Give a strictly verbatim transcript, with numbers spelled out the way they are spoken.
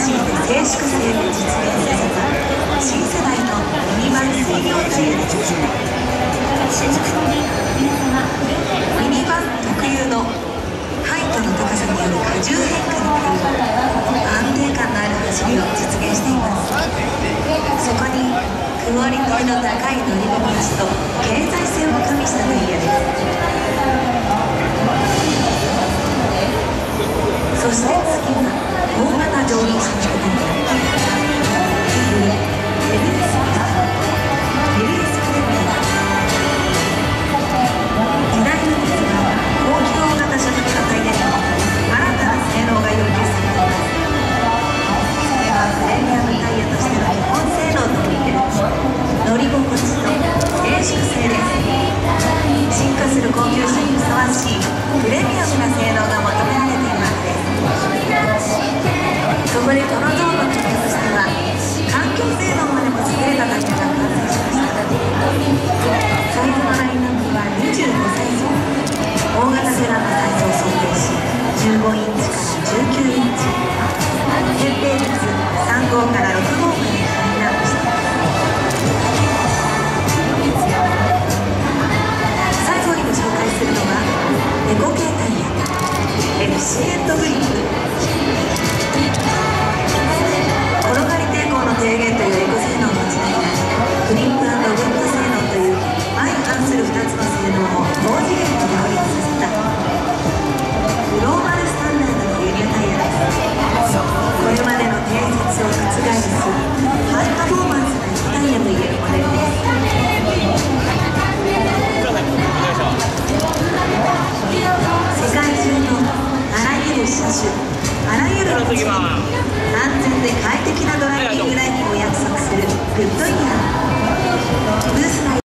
用いて静粛性を実現させた新世代のミニバン専用タイヤです。ミニバン特有のハイトの高さによる荷重変化による安定感のある走りを実現しています。そこにクオリティの高い乗り心地と経済性を加味したタイヤです。そして次は大型乗用車のタイヤ。プレミアムな性能が求められています。そこでこのゾーンの特徴としては環境性能までも優れたタイヤが完成しました。サイズのラインナップはにじゅうごサイズ、大型セランのサイズを想定しじゅうごインチからじゅうきゅうインチ、扁平率さん号からろく号までラインナップしています。最後にご紹介するのはエコ系タイヤエフシーエントグリップ。転がり抵抗の低減というエコ性能を持ちながらグリップ&ウェット性能という相反するふたつの性能を同次元に両立させたグローバルスタンダードの輸入タイヤです。これまでの定説を覆すハイパフォーマンスなエコタイヤといえるモデルです。世界中のあらゆる車種、あらゆる道に安全で快適なドライビングライフを約束するグッドイヤー。ブース内